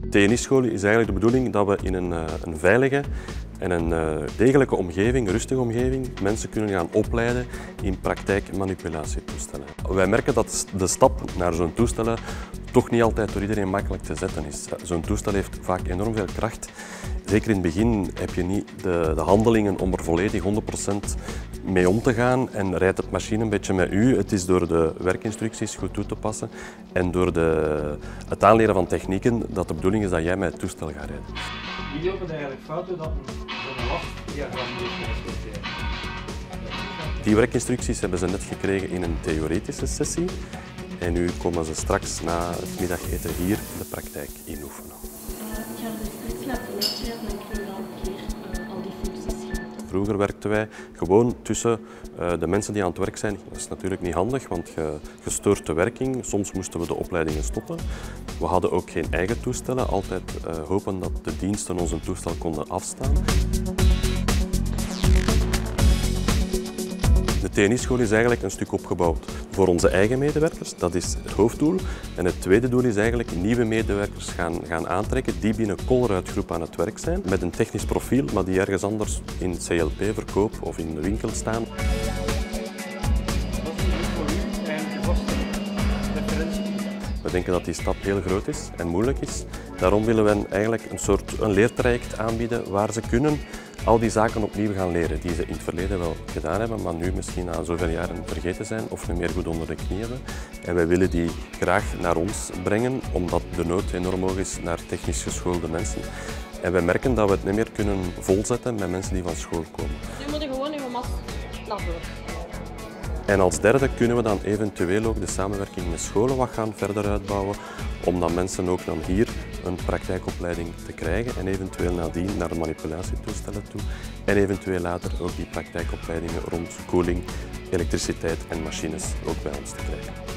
TNI-school is eigenlijk de bedoeling dat we in een veilige en een degelijke omgeving, rustige omgeving, mensen kunnen gaan opleiden in praktijkmanipulatietoestellen. Wij merken dat de stap naar zo'n toestellen toch niet altijd door iedereen makkelijk te zetten is. Zo'n toestel heeft vaak enorm veel kracht. Zeker in het begin heb je niet de handelingen om er volledig 100% mee om te gaan en rijdt het machine een beetje met u. Het is door de werkinstructies goed toe te passen en door het aanleren van technieken dat de bedoeling is dat jij met het toestel gaat rijden. Wie loopt er eigenlijk fout dat zo'n lastdiagram niet respecteren? Die werkinstructies hebben ze net gekregen in een theoretische sessie en nu komen ze straks na het middageten hier de praktijk inoefenen. Ik ga er straks laten uitschrijven en ik wil dan een keer al die functies geven. Vroeger werkten wij gewoon tussen de mensen die aan het werk zijn. Dat is natuurlijk niet handig, want je stoort de werking. Soms moesten we de opleidingen stoppen. We hadden ook geen eigen toestellen. Altijd hopen dat de diensten ons een toestel konden afstaan. De TNI-school is eigenlijk een stuk opgebouwd voor onze eigen medewerkers. Dat is het hoofddoel. En het tweede doel is eigenlijk nieuwe medewerkers gaan aantrekken die binnen Colruyt Group aan het werk zijn. Met een technisch profiel, maar die ergens anders in CLP-verkoop of in de winkel staan. Wat is nu voor u eigenlijk de vaste referentie? We denken dat die stap heel groot is en moeilijk is. Daarom willen we eigenlijk een leertraject aanbieden waar ze kunnen al die zaken opnieuw gaan leren die ze in het verleden wel gedaan hebben, maar nu misschien na zoveel jaren vergeten zijn of niet meer goed onder de knie hebben. En wij willen die graag naar ons brengen, omdat de nood enorm hoog is naar technisch geschoolde mensen. En wij merken dat we het niet meer kunnen volzetten met mensen die van school komen. Nu moet je gewoon je mat naar voren. En als derde kunnen we dan eventueel ook de samenwerking met scholen wat gaan verder uitbouwen, om dan mensen ook dan hier een praktijkopleiding te krijgen en eventueel nadien naar de manipulatietoestellen toe en eventueel later ook die praktijkopleidingen rond koeling, elektriciteit en machines ook bij ons te krijgen.